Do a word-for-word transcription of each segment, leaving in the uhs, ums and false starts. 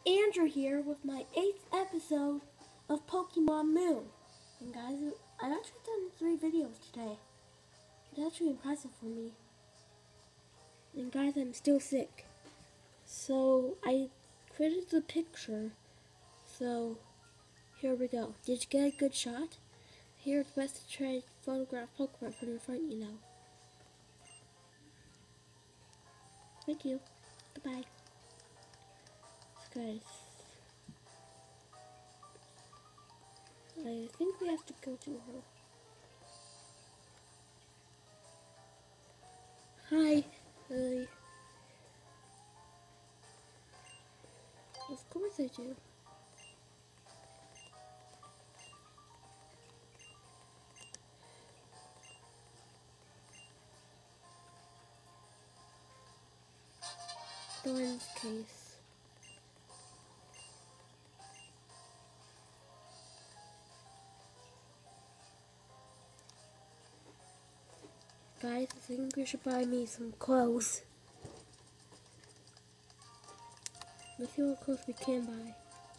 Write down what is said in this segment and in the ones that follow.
Andrew here with my eighth episode of Pokemon Moon. And guys, I've actually done three videos today. It's actually impressive for me. And guys, I'm still sick. So I created the picture. So here we go. Did you get a good shot? Here it's best to try to photograph Pokemon from the front, you know. Thank you. Goodbye. So guys, I think we have to go to her. Hi. Hi. Of course I do. Thorn's case. Guys, I think we should buy me some clothes. Let's see what clothes we can buy.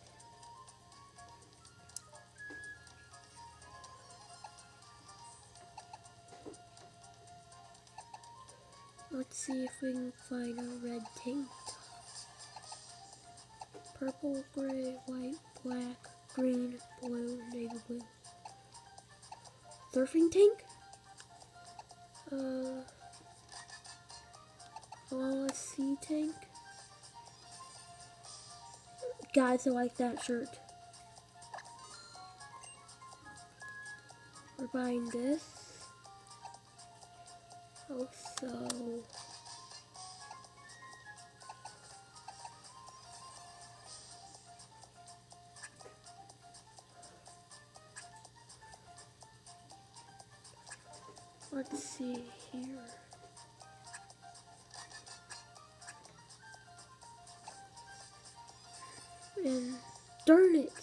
Let's see if we can find a red tank top. Purple, gray, white, black, green, blue, navy blue. Surfing tank? Uh, oh, a sea tank? Guys, I like that shirt. We're buying this. Also, let's see here. And darn it!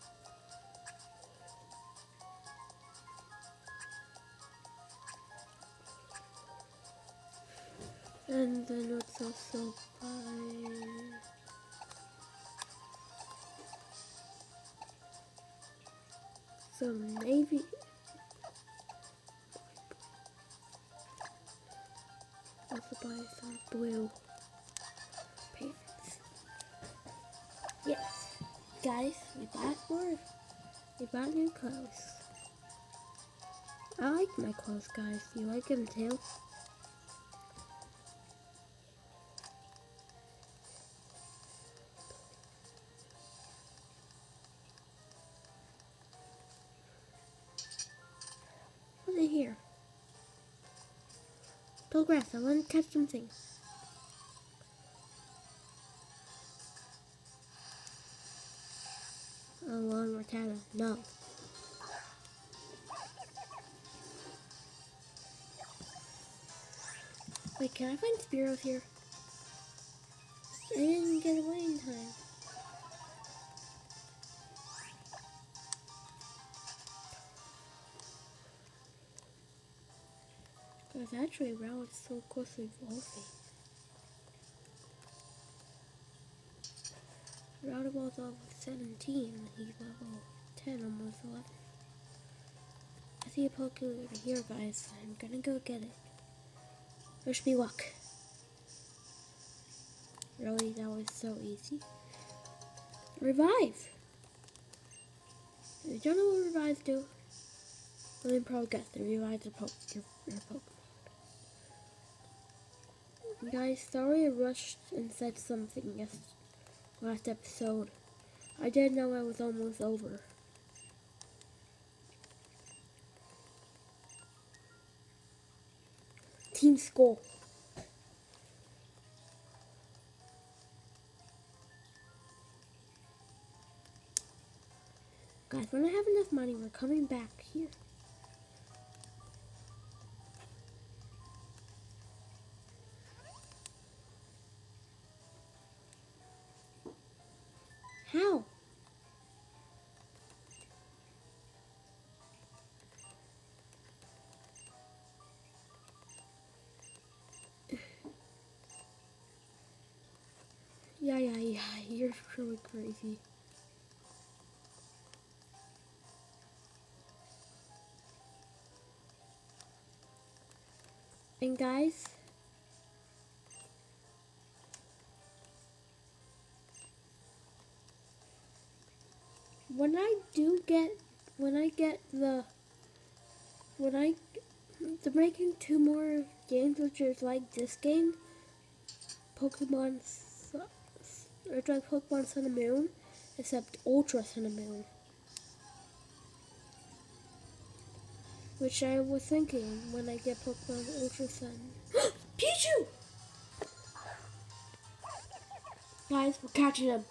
And then let's also buy some navy. Also buy some blue pants. Yes, guys, we bought more. We bought new clothes. I like my clothes, guys. You like them too? What's in here? Tall grass. I want to catch something. A long Rattata. No. Wait, can I find Spearows here? I didn't get away in time. Because actually, Rowlet is so close to evolving. Roundabouts level seventeen, he's level ten, almost eleven. I see a Pokemon over here, guys. I'm gonna go get it. Wish me luck. Really, that was so easy. Revive! You don't know what revives do? Well, then probably guess the revives are po your, your Pokemon. Guys, sorry I rushed and said something yes last episode. I didn't know it was almost over. Team Skull. Guys, when I have enough money, we're coming back here. How? Yeah, ay, ay, ay, you're really crazy. And guys, when I do get, when I get the, when I, they're making two more games, which is like this game, Pokemon, or it's like Pokemon Sun and Moon, except Ultra Sun and Moon. Which I was thinking when I get Pokemon Ultra Sun. Pichu! Guys, we're catching him.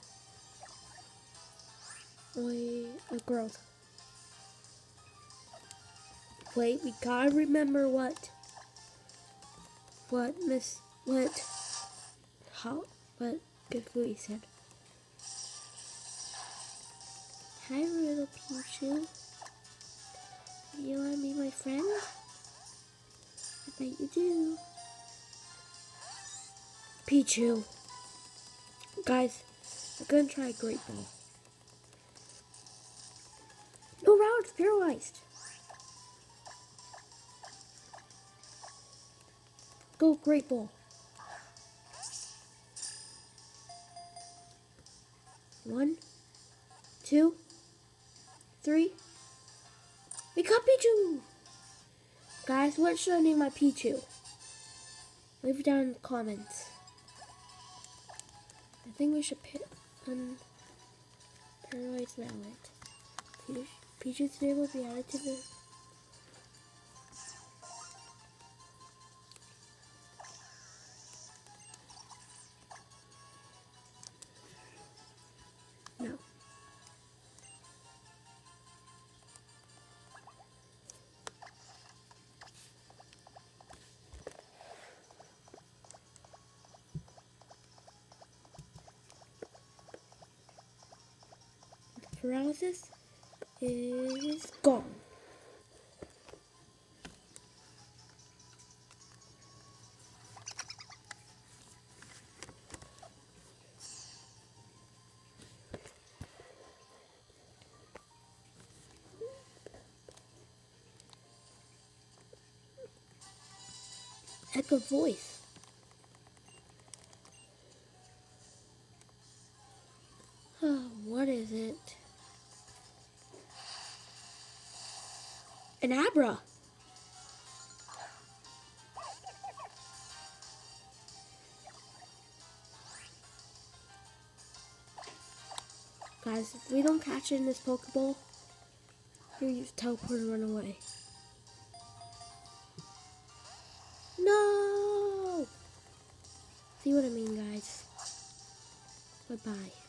Wait, a growth. Wait, we gotta remember what, what Miss, what, how, what Gafui said. Hi, little Pichu. You wanna be my friend? I bet you do. Pichu. Guys, I'm gonna try a Great Ball. No, Rao, it's paralyzed. Go, Great Ball. One, two, three. We got Pichu! Guys, what should I name my Pichu? Leave it down in the comments. I think we should pick on Paralyzed Rowlet. Pichu's name will be added to the No. Paralysis is gone. Heck of voice. Oh, what is it? An Abra. Guys, if we don't catch it in this Pokeball, you use teleport and run away. No! See what I mean, guys? Bye-bye.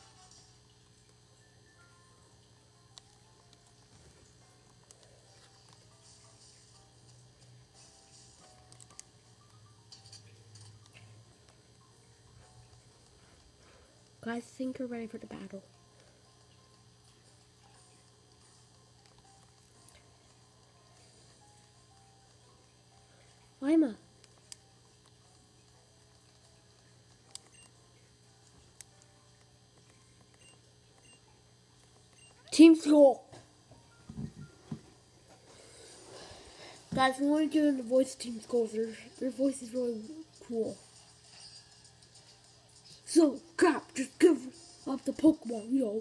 Guys, I think we're ready for the battle. Lima. Team Skull. Guys, we want to give them the voice of Team Skull. Their, their voice is really cool. So, Cap, just give up the Pokemon, yo.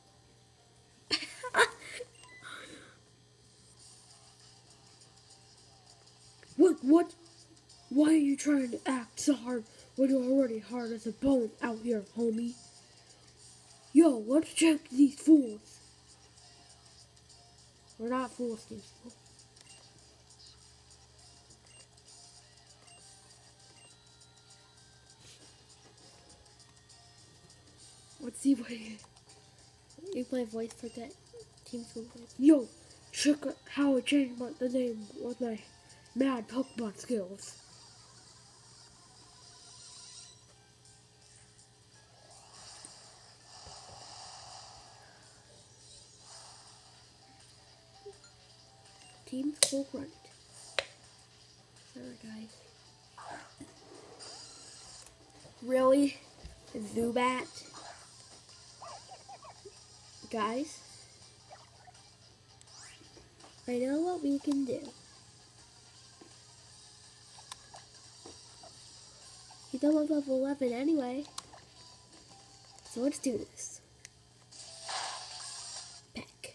What, what? Why are you trying to act so hard when you're already hard as a bone out here, homie? Yo, let's check these fools. We're not fools, Team Skull. Let's see what you my voice for that Team Skull voice. Yo, check out how I changed my, the name with my mad Pokemon skills. Team Skull Grunt. Sorry, guys. Really? Zubat. Guys, I know what we can do. He's almost level eleven anyway. So let's do this. Peck.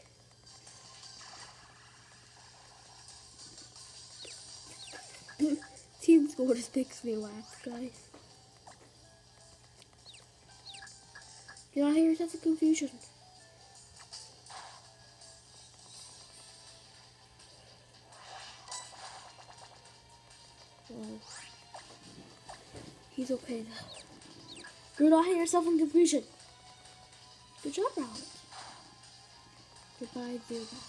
Team score just makes me laugh, guys. You know, I hear yourself a confusion. Whoa. He's okay though. Do not hit yourself in confusion. Good job, Rowlet. Goodbye, Zubat.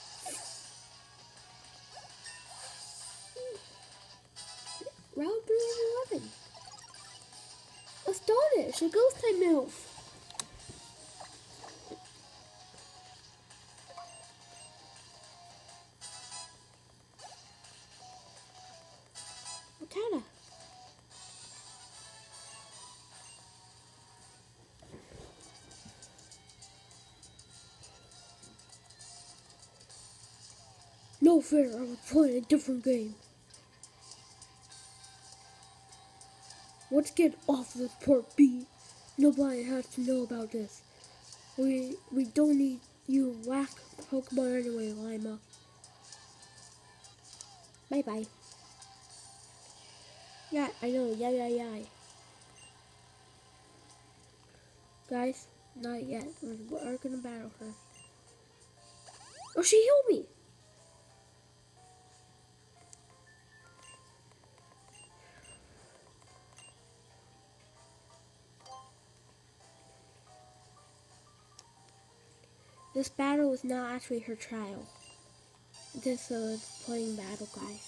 Round eleven. Astonish, a ghost type move. Rattata. No fair, I was playing a different game. Let's get off this part B. Nobody has to know about this. We we don't need you whack Pokemon anyway, Lima. Bye bye. Yeah, I know. Yeah, yeah, yeah. Guys, not yet. We're, we're gonna battle her. Oh, she healed me. This battle is not actually her trial. Just a playing battle, guys.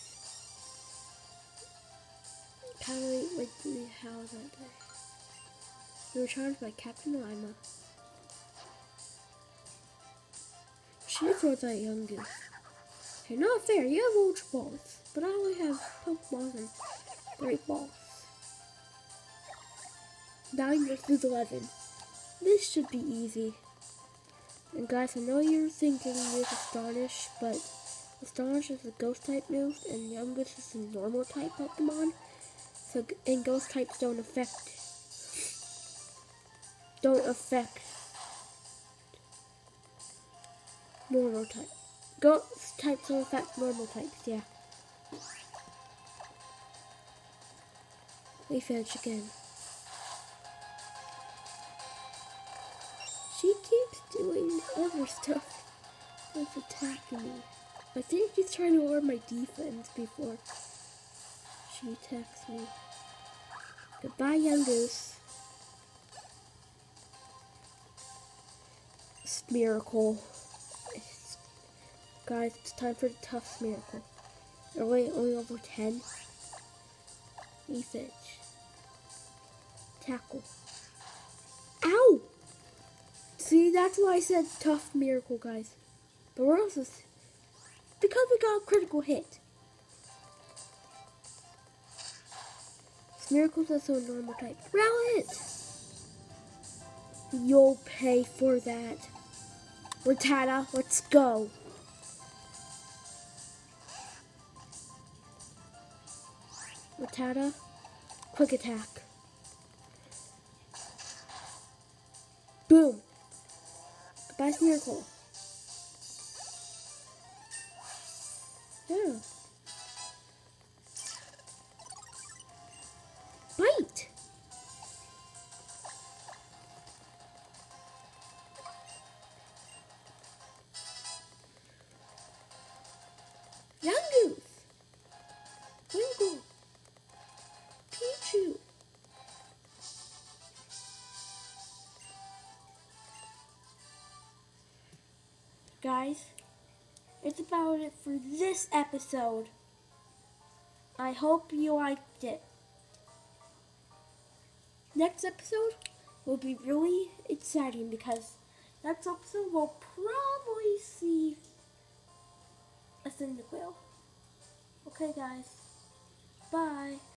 Kind of like the how that day. We were charged by Captain Lima. She throws that young goose. Hey, not fair. You have ultra balls, but I only have Pokeballs and Great Balls. Nine versus eleven. This should be easy. And guys, I know you're thinking there's Astonish, but Astonish is a ghost type move, and Youngest is a normal type Pokemon. So, and ghost types don't affect, don't affect normal type. Ghost types don't affect normal types, yeah. Leaf Edge again. She keeps doing other stuff that's attacking me. I think she's trying to lower my defense before she attacks me. Goodbye, young goose. Smeargle. It's, guys, it's time for the tough Smeargle. Are we only over ten? Leaf Edge. Tackle. Ow! See, that's why I said tough Miracle, guys. But we're also, because we got a critical hit. Miracle's also a normal type. Rowlet! You'll pay for that. Rattata, let's go. Rattata, quick attack. Boom. Goodbye, Miracle. Yeah. Bite. Yungoos. Wingull. Pichu. Guys, it's about it for this episode. I hope you liked it. Next episode will be really exciting because next episode we'll probably see a Cyndaquil. Okay guys, bye.